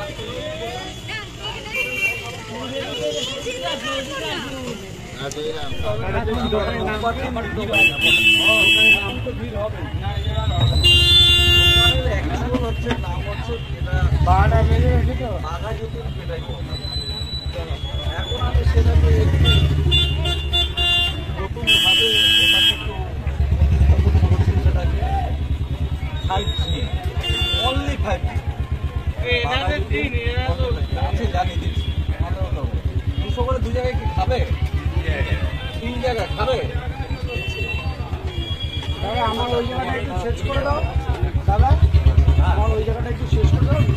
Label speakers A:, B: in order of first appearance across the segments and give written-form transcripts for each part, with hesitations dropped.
A: এখন আমি সেটাকে নতুনভাবে সেটাকে 5G অনলি 5G জানিয়ে দিচ্ছি 200 করে 2 জায়গায় কি খাবে 3 জায়গায় খাবে দাদা আমার ওই জায়গাটা একটু শেষ করে দাও দাদা আমার ওই জায়গাটা একটু শেষ করে দাও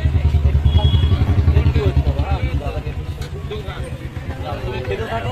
A: খেতে থাকো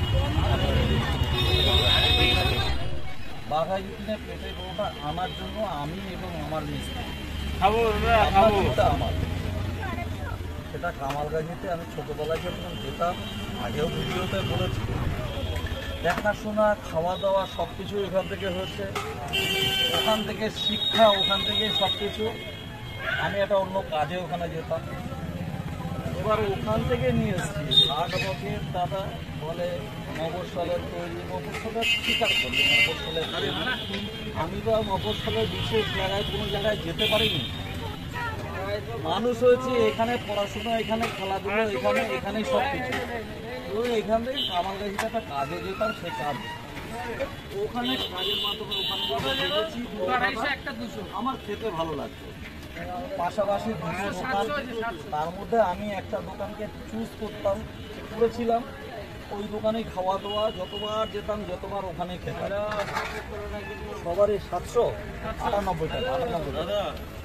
A: বাঘাযতীনের পেটে গরুটা আমার জন্য আমি এবং আমার মিস্ত্রি খাবো আমার সেটা কামালগাছিতে আমি ছোটোবেলায় যখন যেতাম আগেও ভিডিওতে বলেছি দেখাশোনা খাওয়া দাওয়া সব কিছু এখান থেকে হচ্ছে ওখান থেকে শিক্ষা ওখান থেকে সব কিছু আমি একটা অন্য কাজে ওখানে যেতাম এবার ওখান থেকে নিয়ে এসেছি 8 বছর দাদা বলে মফস্বলের তৈরি মফস্বলের স্বীকার করি মফস্বলের আমি তো আর মফস্বলের বিশেষ জায়গায় কোনো জায়গায় যেতে পারিনি মানুষ হয়েছে এখানে পড়াশোনা এখানে খেলাধুলো এখানেই সব কিছু তো এখান থেকে আমার কাছে একটা কাজে যেতাম সে কাজ ওখানে কাজের মাধ্যমে ওখানে আমার খেতে ভালো লাগতো পাশাপাশি দুটো দোকান তার মধ্যে আমি একটা দোকানকে চুজ করেছিলাম ওই দোকানেই খাওয়া দাওয়া যতবার যেতাম যতবার ওখানেই খেতাম সবারই 798 টাকা 98 টাকা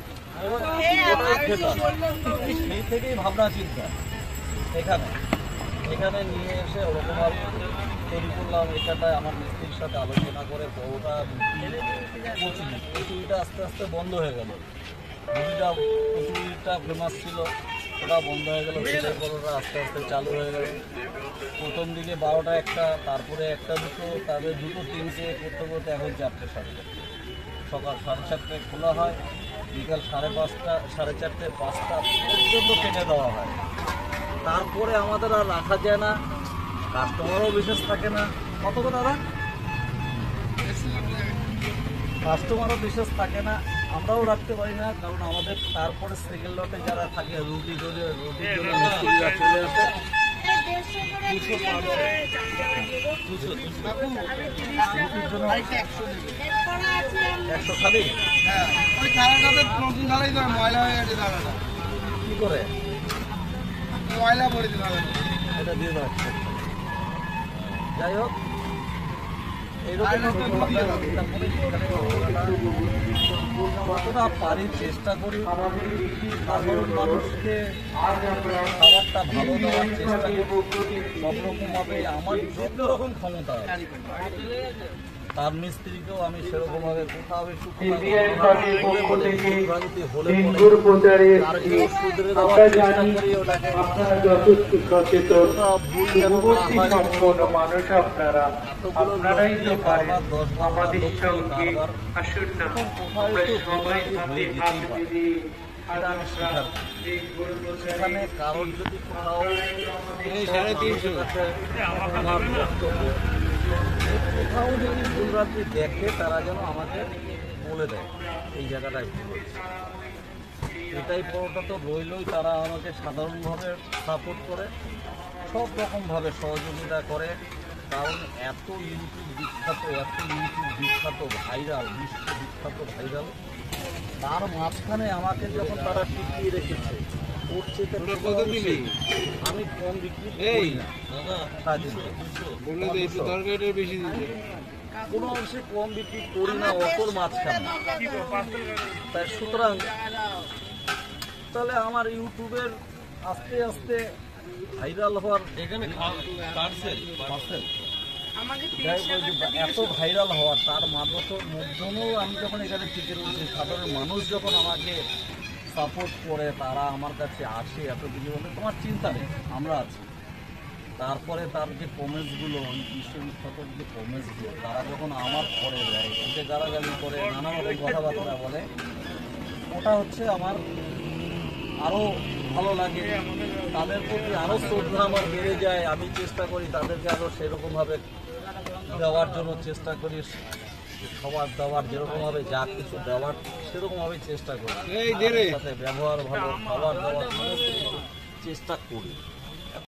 A: সেই থেকেই ভাবনা চিন্তা এখানে নিয়ে এসে ওরকমভাবে তৈরি করলাম এখানটায় আমার মিস্ত্রির সাথে আলোচনা করে বড়টা কচুরিটা আস্তে আস্তে বন্ধ হয়ে গেল কচুরিটা ফেমাস ছিল ওটা বন্ধ হয়ে গেল বড়টা আস্তে আস্তে চালু হয়ে গেল প্রথম দিকে 12টা 1টা তারপরে 1টা 2টো তারপরে 2টো 3টে করতে করতে এখন 4টে 4:30 সকাল 4:30টায় খোলা হয় বিকাল 5:30 4:30 5টা পর্যন্ত কেটে দেওয়া হয় তারপরে আমাদের আর রাখা যায় না কাস্টমারও বিশেষ থাকে না কত করে দাদা কাস্টমারও বিশেষ থাকে না আমরাও রাখতে পারি না কারণ আমাদের তারপরে সেকেন্ড লটে যারা থাকে রুটির জন্য মিস্ত্রিরা চলে আসে 100 খালি কি করে ময়লা ভরে দিতে হবে এটা দিয়ে দাও যাই হোক কতটা পারি চেষ্টা করি সাধারণ মানুষকে খাবারটা ভালো দেওয়ার চেষ্টা করি সব রকমভাবে আমার যত রকম ক্ষমতা তার মিস্ত্রিকেও আমি সেরকমভাবে কোথাও সেখানে কারণ যদি কোথাও 350 কোথাও যদি ভুলরাত্রি দেখে তারা যেন আমাকে বলে দেয় এই জায়গাটায় ভুল হচ্ছে এটাই পরোটা তো রইলই তারা আমাকে সাধারণভাবে সাপোর্ট করে সব রকমভাবে সহযোগিতা করে কারণ এত ইউটিউব বিখ্যাত ভাইরাল বিশ্ববিখ্যাত ভাইরাল তার মাঝখানে আমাকে যখন তারা টিকিয়ে রেখেছে আমি কম বিক্রি করি না কোনো অংশে কম বিক্রি করি না অতর মাঝখানে তাই সুতরাং তাহলে আমার ইউটিউবের আস্তে আস্তে ভাইরাল হওয়ার এখানে এত ভাইরাল হওয়ার তার মাধ্যমেও আমি যখন এখানে টিকে রয়েছি সাধারণ মানুষ যখন আমাকে সাপোর্ট করে তারা আমার কাছে আসে এত কিছু বলে তোমার চিন্তা নেই আমরা আছি তারপরে তার যে কমেন্টসগুলো ওই বিশ্ববিখ্যাত যে কমেন্টসগুলো তারা যখন আমার পরে দেয় যে গালাগালি করে নানা রকম কথাবার্তা বলে ওটা হচ্ছে আমার আরও ভালো লাগে, তাদের প্রতি আরও শ্রদ্ধা আমার বেড়ে যায়। আমি চেষ্টা করি তাদেরকে আরও সেরকমভাবে দেওয়ার জন্য চেষ্টা করি, খাবার দাবার যেরকমভাবে যা কিছু দেওয়ার সেরকমভাবে চেষ্টা করি, তাদের সাথে ব্যবহার ভালো, খাবার দাবার সমস্ত কিছু চেষ্টা করি।